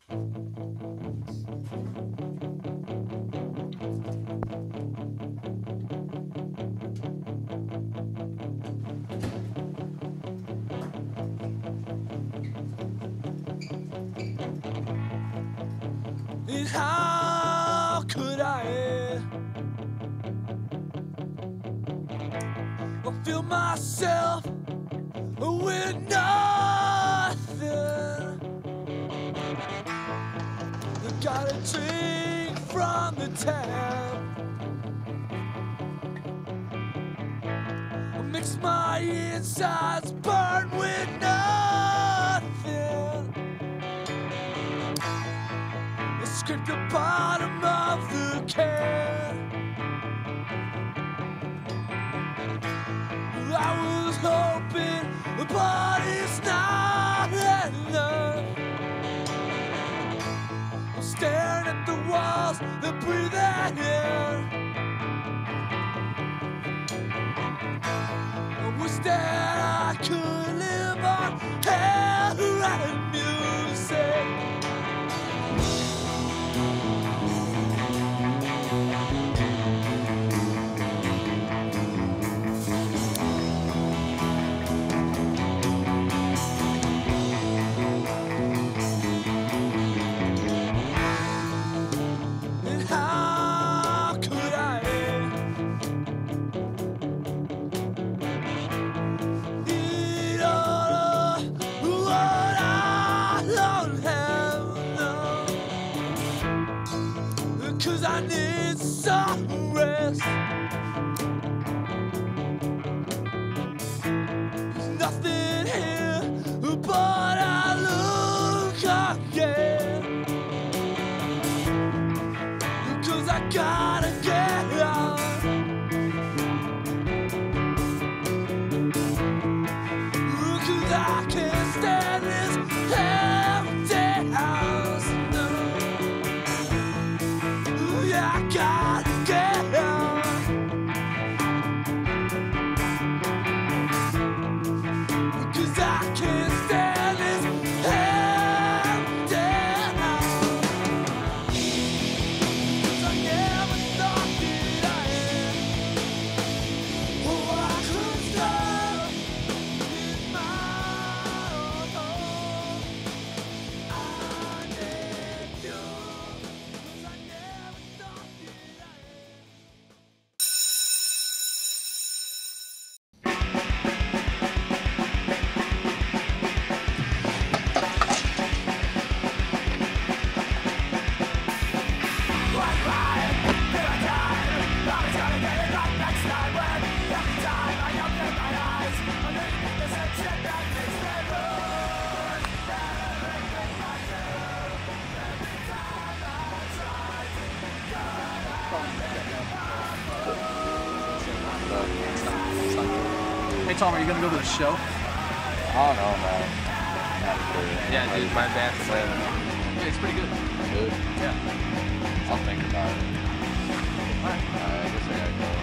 And how could I feel myself with nothing? I gotta drink from the tap. I mix my insides burn with nothing. I scrape the bottom of the can. I was hoping, but it's not enough. I'm staring at the walls that breathe in. I wish that I could live on air and music. Cause I need some rest. There's nothing here but I look again. Cause I gotta get out. Cause I can't stand this empty house. I gotta get out. Cause I can't stand this empty house. Cause I never thought that I had what I could stop in my own home. I need you. Cause I never thought. Hey Tom, are you gonna go to the show? I don't know, man. Not sure. Yeah, dude, my band's playing. Yeah, it's pretty good. Good? Yeah. I'll think about it. Alright. I guess I gotta go.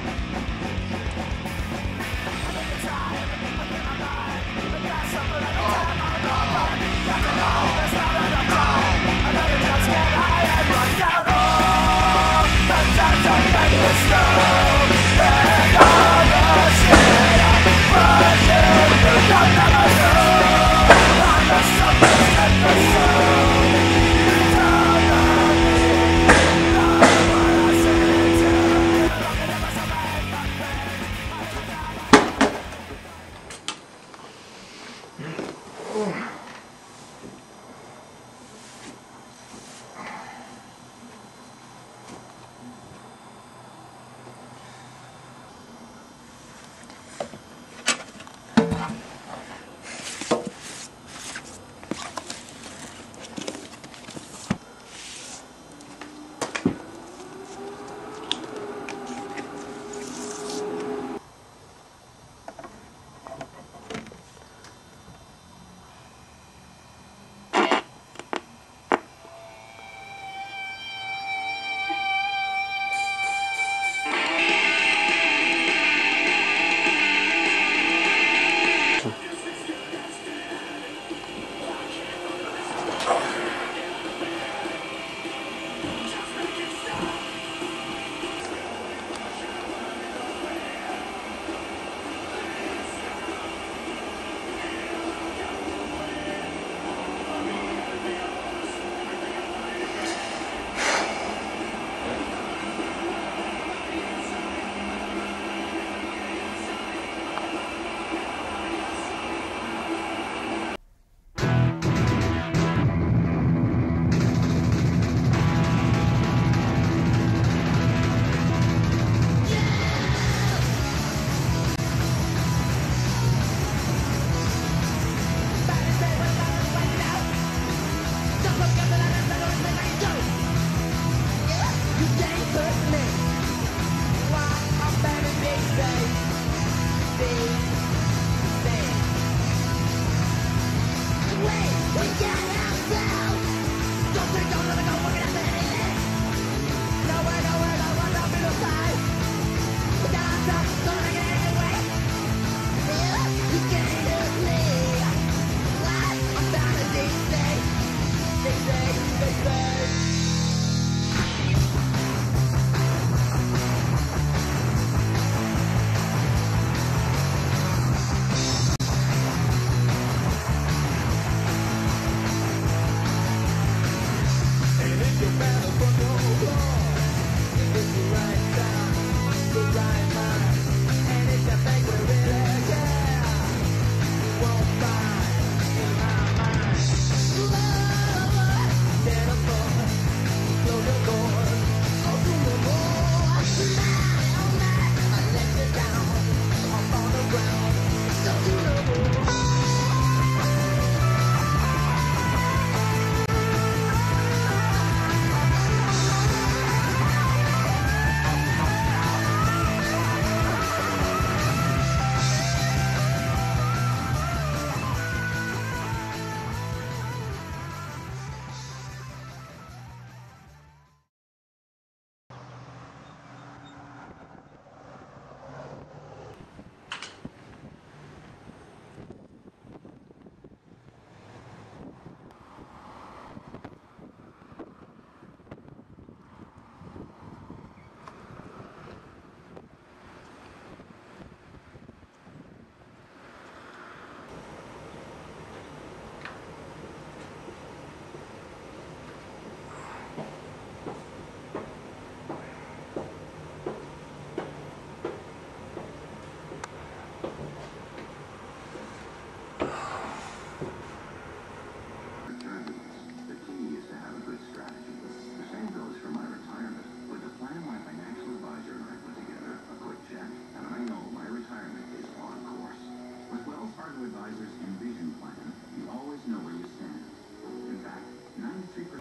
advisor's Envision plan, you always know where you stand. In fact, 93%.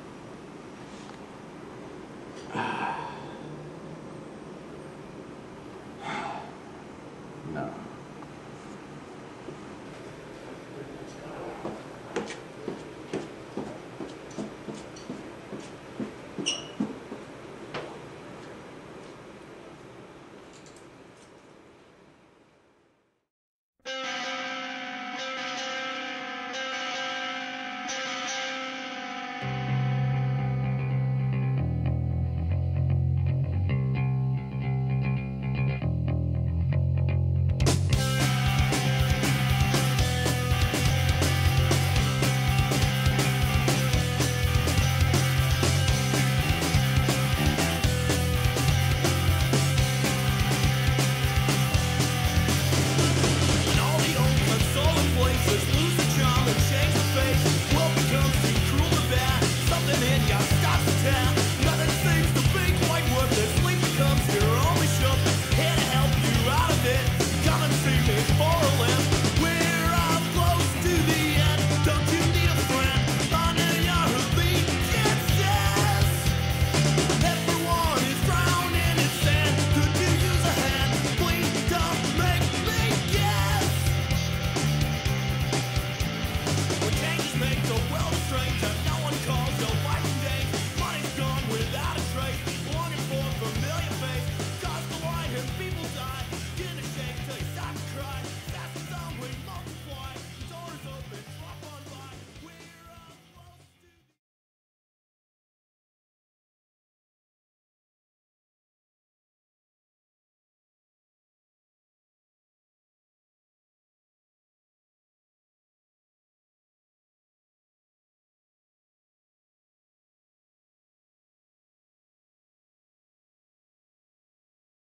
No.